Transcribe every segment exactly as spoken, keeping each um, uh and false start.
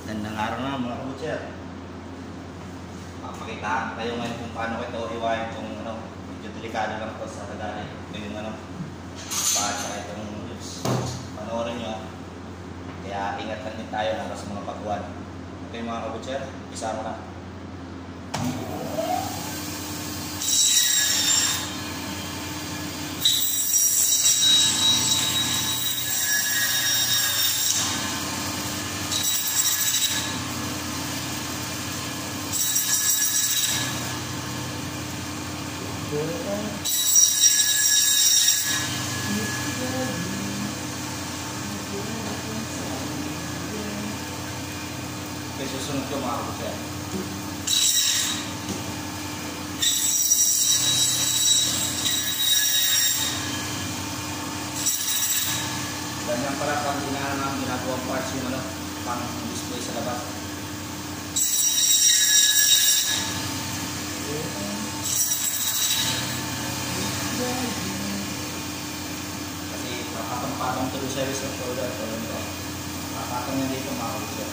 Gandang araw na mga kabutser. Papakitaan tayo ngayon kung paano ito iwain kung ano, medyo delikado lang ito sa kadali. Ito yung ano, paasa itong lips. Panoorin nyo. Kaya ingat lang din tayo lang sa mga pagwan. Okay mga kabutser, isa mo na. Okay, susunod ko mga kabutser. Ganyan pala pag inaano namin ginagawang parts yung ano, pang display sa labas. Kasi papatong-patong tuloy sa wrist ng shoulder. So, ito. Papatong yan dito mga kabutser.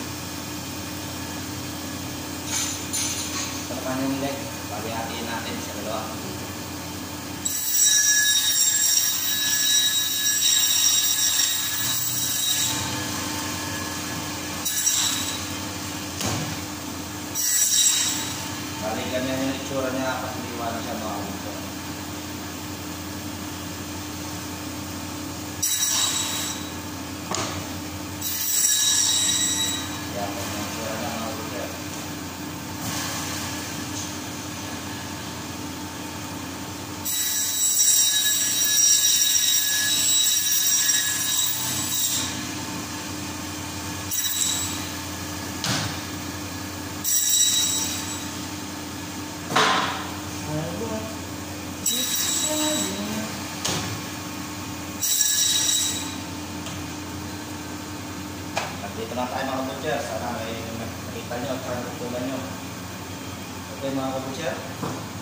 Talakan yung leg. Pag-hatiin natin sa dalawa. Bali, ganyan yung itsura niya kapag liwanag siya mga kabutser. Yan, yung itsura niya mga kabutser. Dito lang tayo mga kabutser. Sana may nakita nyo at sana natutunan nyo. Okay mga kabutser.